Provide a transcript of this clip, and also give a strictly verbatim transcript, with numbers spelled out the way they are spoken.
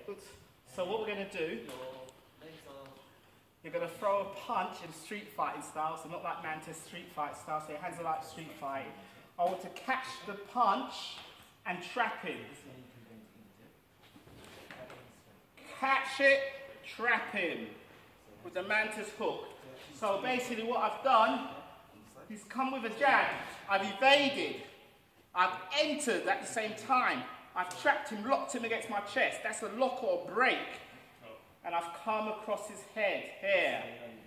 Oops. So what we're going to do, you're going to throw a punch in street fighting style, so not like Mantis street fight style, so your hands are like street fighting. I want to catch the punch and trap him. Catch it, trap him with the Mantis hook. So basically what I've done, he's come with a jab, I've evaded, I've entered at the same time, I've trapped him, locked him against my chest, that's a lock or break, and I've come across his head here.